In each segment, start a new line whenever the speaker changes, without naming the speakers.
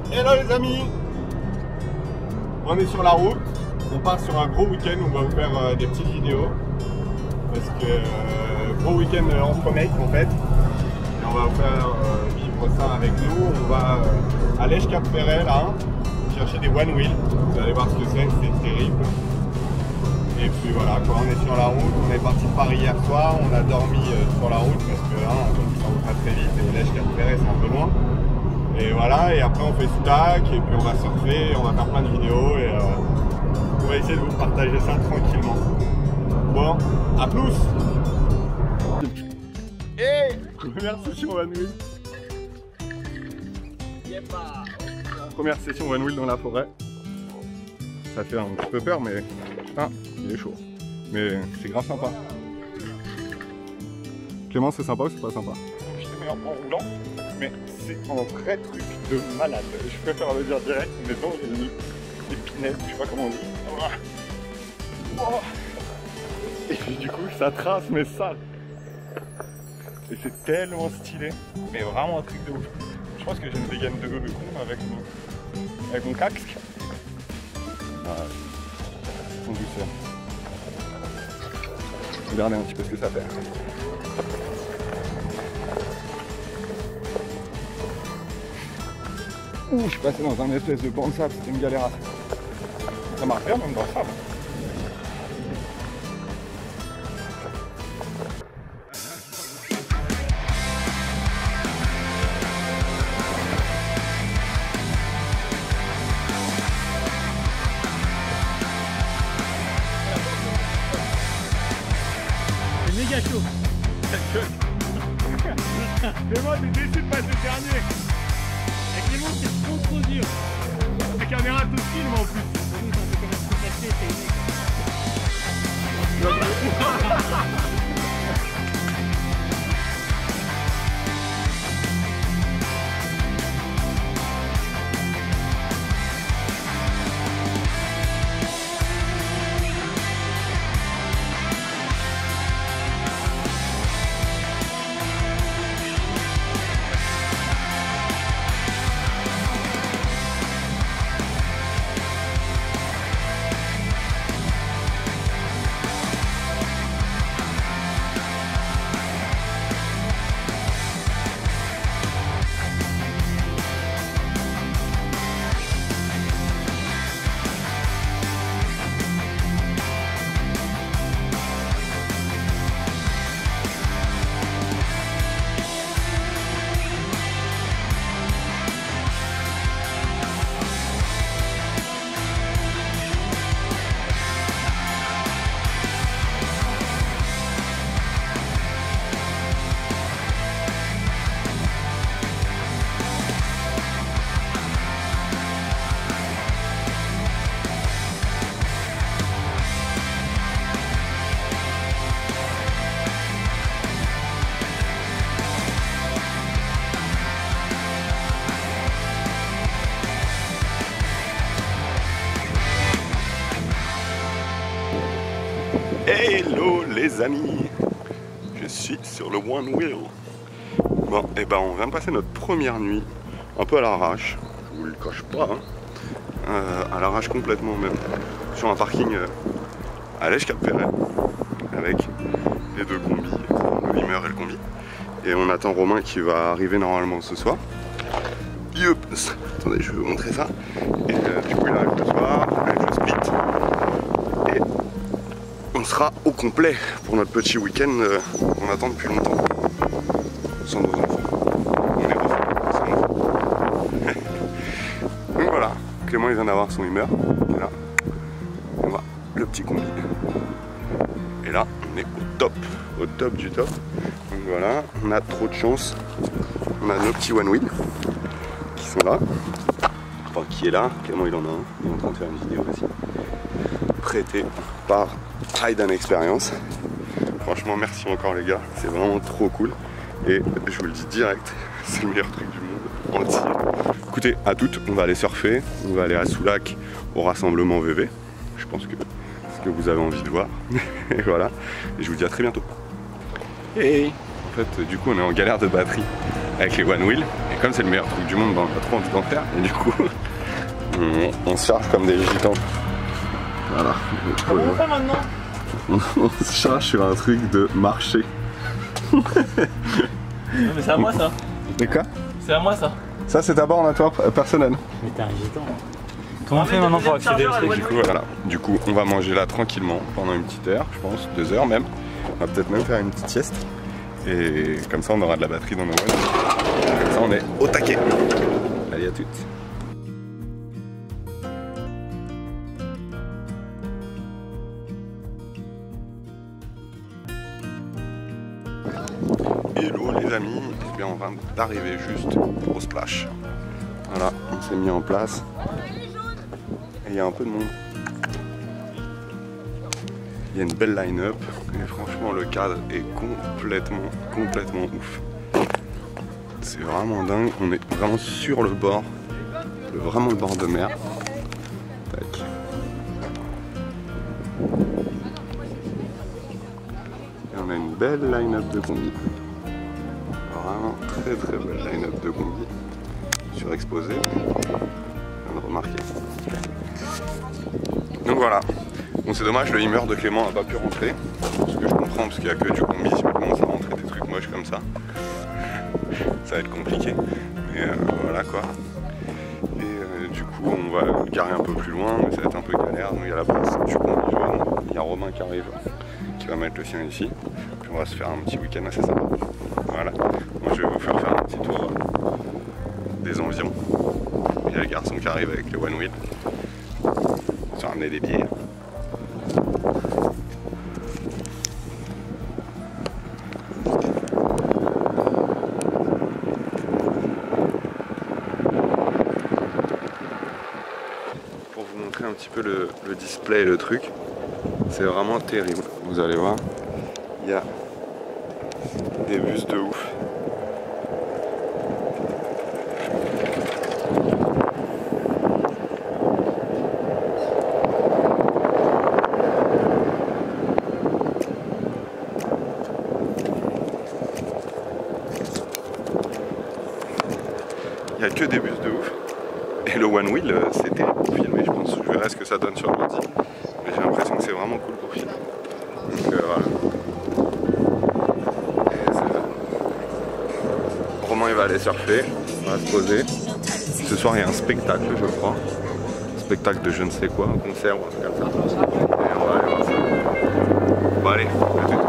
Hello les amis, on est sur la route, on part sur un gros week-end où on va vous faire des petites vidéos parce que gros week-end entre mecs en fait, et on va vous faire vivre ça avec nous. On va à l'Èche Cap Ferret là, chercher des one wheel, vous allez voir ce que c'est terrible. Et puis voilà quoi, on est sur la route, on est parti de Paris hier soir, on a dormi sur la route parce que ça roule pas très vite et l'Èche Cap Ferret c'est un peu loin. Et voilà, et après on fait stack, et puis on va surfer, on va faire plein de vidéos, et on va essayer de vous partager ça tranquillement. Bon, à plus. Hey, première session One Wheel. Première session One Wheel dans la forêt. Ça fait un petit peu peur, mais il est chaud. Mais c'est grave sympa. Clément, c'est sympa ou c'est pas sympa? Je te mets en roulant, mais c'est un vrai truc de malade. Je préfère le dire direct, mais bon, j'ai mis des pinettes, je sais pas comment on dit. Oh. Et puis du coup, ça trace mais sale. Et c'est tellement stylé, mais vraiment un truc de ouf. Je pense que j'ai une dégaine de con avec mon casque. En douceur. Regardez un petit peu ce que ça fait. Ouh, je suis passé dans un espèce de banc de sable, c'était une galère. Ça marche bien même dans le sable.
C'est méga chaud.
Mais moi j'ai décidé de passer dernier.
Avec les mots, c'est trop dur.
La caméra tout filme en plus.
Oui, c'est un peu comme un truc caché, c'est unique.
Hello les amis, je suis sur le One Wheel. Bon, et ben on vient de passer notre première nuit, un peu à l'arrache, je vous le cache pas, à l'arrache complètement même, sur un parking à l'Èche Cap Ferret, avec les deux combis, le Beamer et le combi. Et on attend Romain qui va arriver normalement ce soir. Yup. Attendez, je vais vous montrer ça. Et du coup il arrive ce soir avec le split. Et on sera au complet pour notre petit week-end qu'on attend depuis longtemps. Sans nos enfants. On est sans nos enfants. Donc voilà, Clément il vient d'avoir son humeur. Et là, on va le petit combi. Et là, on est au top du top. Donc voilà, on a trop de chance. On a nos petits one wheel qui sont là. Enfin, qui est là. Clément il en a un. Il est en train de faire une vidéo aussi. Prêté par Ride & Experience. Franchement merci encore les gars, c'est vraiment trop cool et je vous le dis direct, c'est le meilleur truc du monde entier. Écoutez, à toutes, on va aller surfer, on va aller à Soulac au rassemblement VV. Je pense que c'est ce que vous avez envie de voir. Et voilà, et je vous dis à très bientôt. Et en fait du coup on est en galère de batterie, avec les one wheel. Et comme c'est le meilleur truc du monde, ben, on a trop envie d'en faire. Et du coup, on se charge comme des gitans. Voilà.
Comment on fait maintenant?
On se charge sur un truc de marché.
Non mais c'est à moi ça.
De quoi?
C'est à moi ça.
Ça c'est ta borne à toi personnelle.
Mais t'es un gitan. Comment on fait maintenant pour accéder au truc?
Du coup voilà. Du coup on va manger là tranquillement pendant une petite heure, je pense, 2 heures même. On va peut-être même faire une petite sieste. Et comme ça on aura de la batterie dans nos voitures. Comme ça on est au taquet. Allez à toutes. Hello les amis, eh bien on vient d'arriver juste au splash. Voilà, on s'est mis en place. Et il y a un peu de monde. Il y a une belle line-up et franchement le cadre est complètement ouf. C'est vraiment dingue, on est vraiment sur le bord, vraiment le bord de mer. Tac. Et on a une belle line-up de combi. Vraiment très belle line-up de combi. Surexposé, je viens de remarquer. Donc voilà. Bon c'est dommage, le Hummer de Clément n'a pas pu rentrer. Ce que je comprends parce qu'il n'y a que du combi, si on commence à rentrer des trucs moches comme ça, ça va être compliqué. Mais voilà quoi. Et du coup on va le garer un peu plus loin, mais ça va être un peu galère. Donc il y a la place du combi jaune, il y a Romain qui arrive, qui va mettre le sien ici. Puis on va se faire un petit week-end assez sympa. Voilà. Moi je vais vous faire un petit tour des environs. Il y a les garçons qui arrivent avec le one wheel. Ils ont ramené des bières. Pour vous montrer un petit peu le display et le truc, c'est vraiment terrible. Vous allez voir, il y a des bus de ouf. Il n'y a que des bus de ouf. Et le one wheel, c'est terrible pour filmer, je pense. Je verrai ce que ça donne sur l'ordi. Mais j'ai l'impression que c'est vraiment cool pour filmer. Donc voilà. Romain il va aller surfer, on va se poser. Ce soir il y a un spectacle je crois. Un spectacle de je ne sais quoi, un concert ou un truc comme ça. Et on va aller voir ça. Bon allez, à tout.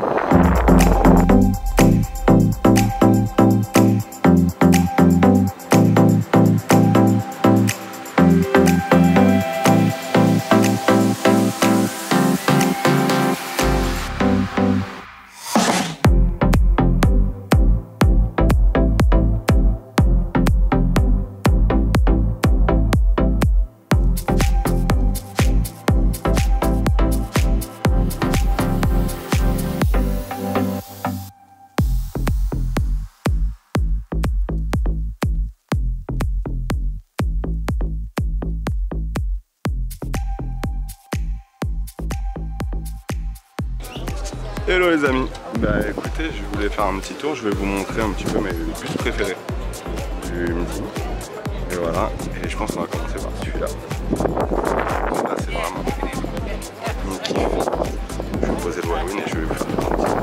Hello les amis, bah écoutez je voulais faire un petit tour, je vais vous montrer un petit peu mes bus préférés du midi. Et voilà, et je pense qu'on va commencer par celui-là. Celui-là c'est vraiment mon kiff. Je vais vous poser le one-wheel et je vais vous faire un petit tour.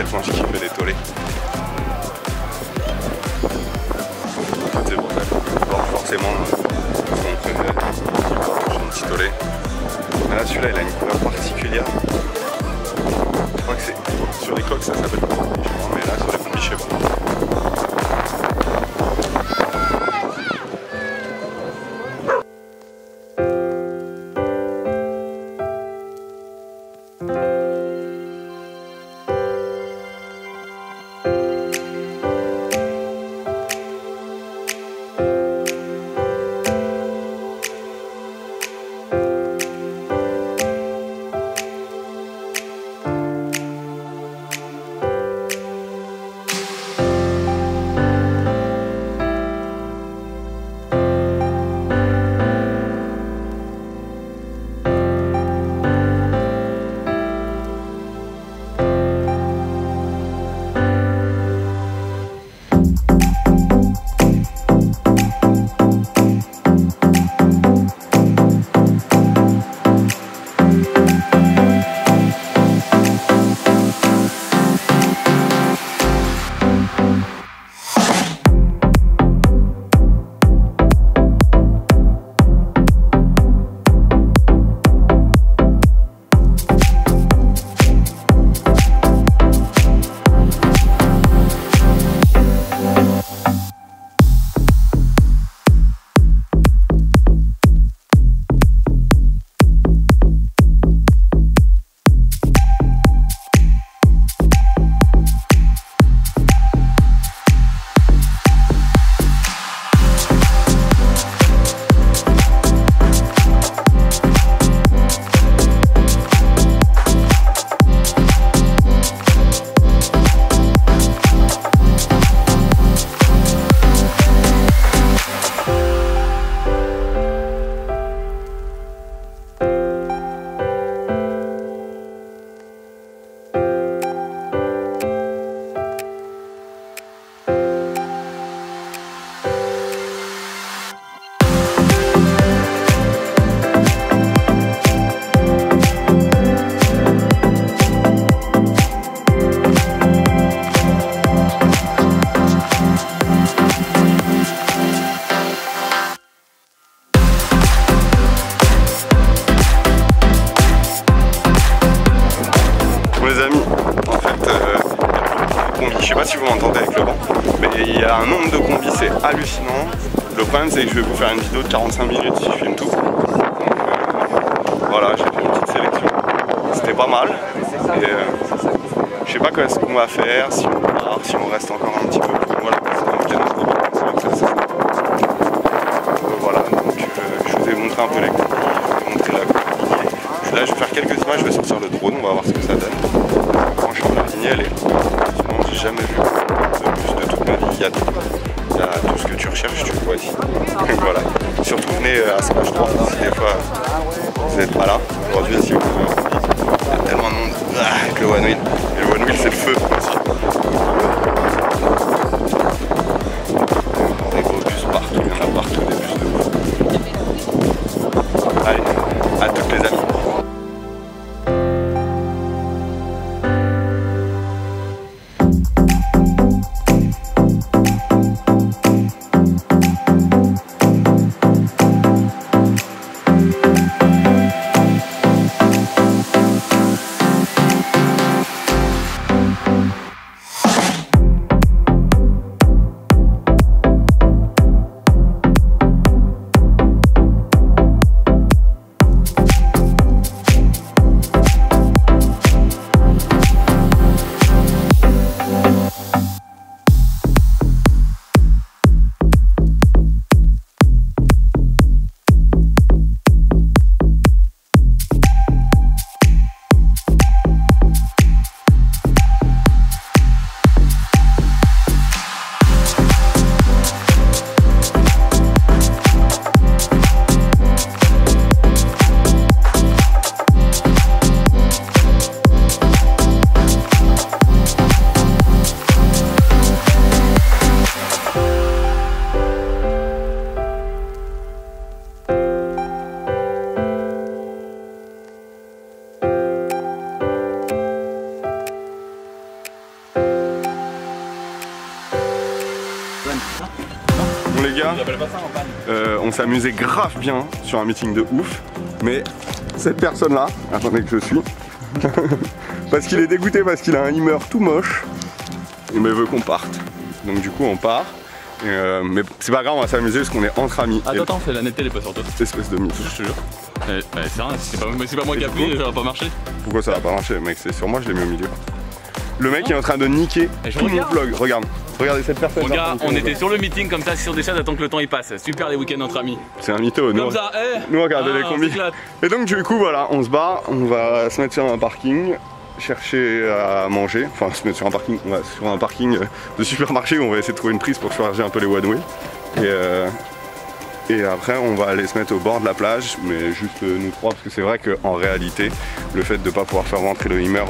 quel point je kiffais les tollés. C'est bon, forcément, c'est mon préféré. J'ai un petit tollé. Mais là, celui-là, il a une couleur particulière. Je crois que c'est sur les coques, ça s'appelle pas, mais là, sur les combis, je sais pas. Je sais pas si vous m'entendez avec le vent, mais il y a un nombre de combis, c'est hallucinant. Le problème, c'est que je vais vous faire une vidéo de 45 minutes si je filme tout. Donc voilà, j'ai fait une petite sélection. C'était pas mal. Et je sais pas ce qu'on va faire, si on part, si on reste encore un petit peu plus. Voilà, c'est un week-end de vacances. Voilà, donc je vous ai montré un peu les combis, je vous ai montré la combis. Là, je vais faire quelques images, je vais sortir le drone, on va voir ce que ça donne. Franchement, la lignée, elle est hallucinante, j'ai jamais vu de plus de toute ma vie. Il y a tout ce que tu recherches, tu le vois ici. Voilà. Surtout venez à Smash 3, si des fois vous n'êtes pas là. Aujourd'hui, si vous il y a tellement de monde avec le One Wheel. Et le One Wheel, c'est le feu aussi. Des gros bus partout, il y en a partout, des bus de ouf. Allez, à toutes les amis. Bon les gars,
J'appelle pas ça en panne.
on s'est amusé grave bien sur un meeting de ouf, mais cette personne là, attendez que je suis, parce qu'il est dégoûté parce qu'il a un Hummer tout moche, il me veut qu'on parte. Donc du coup on part, mais c'est pas grave, on va s'amuser parce qu'on est entre amis.
Attends, fais la netteté, elle est pas sur toi.
Espèce de mythe.
Je te jure. C'est rien, c'est pas moi qui appuie, ça va pas marcher.
Pourquoi ça va pas marcher mec? C'est sur moi, je l'ai mis au milieu. Le mec est en train de niquer tout mon vlog, regarde. Regardez cette personne.
Regarde, on était sur le meeting comme ça, sur des chaises, attends que le temps il passe. Super les week-ends entre amis.
C'est un mytho, nous.
Comme ça,
nous regardez les combis. Et donc du coup voilà, on se barre, on va se mettre sur un parking, chercher à manger, enfin se mettre sur un parking, on va sur un parking de supermarché où on va essayer de trouver une prise pour charger un peu les one way. Et après on va aller se mettre au bord de la plage, mais juste nous trois, parce que c'est vrai qu'en réalité, le fait de ne pas pouvoir faire rentrer le Hummer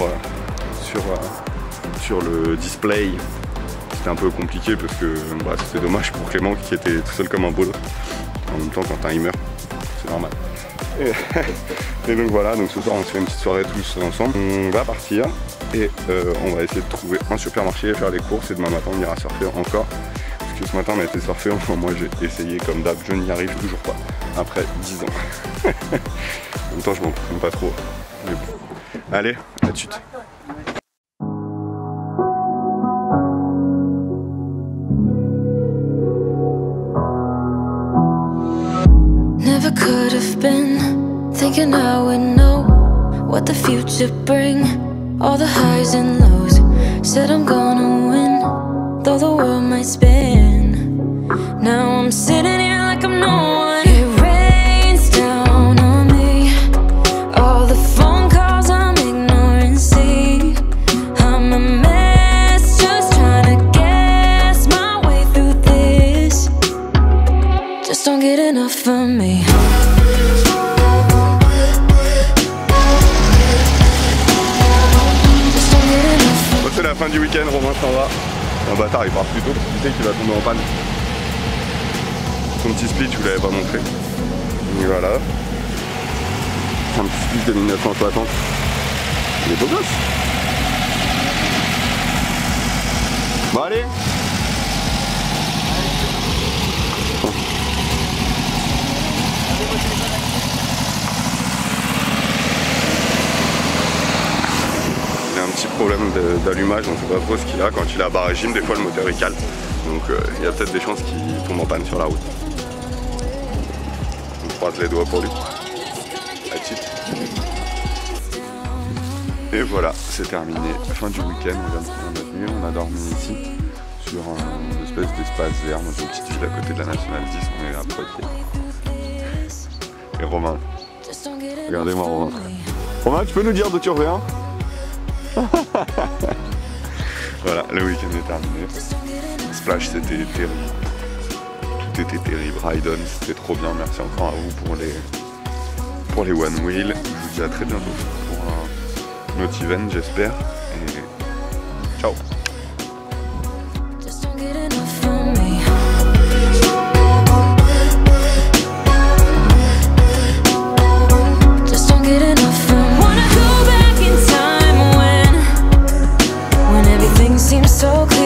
sur le display, c'était un peu compliqué parce que bah, c'était dommage pour Clément qui était tout seul comme un bolo. En même temps quand t'as un Hummer, c'est normal. Et donc voilà, donc ce soir on se fait une petite soirée tous ensemble. On va partir et on va essayer de trouver un supermarché, faire les courses et demain matin on ira surfer encore. Parce que ce matin on a été surfer, enfin moi j'ai essayé comme d'hab, je n'y arrive toujours pas, après 10 ans. En même temps je m'en prends pas trop. Mais bon. Allez, à tout de suite.
Never could have been thinking I would know what the future bring. All the highs and lows. Said I'm gonna win, though the world might spin. Now I'm sitting here like I'm no one. It rains down on me. All the phone calls I'm ignoring. See, I'm a mess, just trying to guess my way through this. Just don't get enough of me.
C'est la fin du week-end, Romain s'en va. Un bâtard, il part plus tôt parce qu'il sait qu'il va tomber en panne. Son petit split, je vous l'avais pas montré. Et voilà. Un petit split de 1960. Il est beau gosse. Bon allez. Un petit problème d'allumage, on sait pas trop ce qu'il a. Quand il a barre régime, des fois le moteur il cale. Donc il y a peut-être des chances qu'il tombe en panne sur la route. On croise les doigts pour lui. À suite. Et voilà, c'est terminé. Fin du week-end, on vient de prendre notre nuit. On a dormi ici sur une espèce d'espace vert dans une petite ville à côté de la Nationale 10. On est à Poitiers. Et Romain, regardez-moi Romain. Romain, tu peux nous dire d'où tu reviens? Voilà, le week-end est terminé. Splash, c'était terrible. Tout était terrible. Raiden, c'était trop bien. Merci encore à vous pour les One Wheel. Je vous dis à très bientôt pour un autre event, j'espère. Et ciao.
Seems so clear.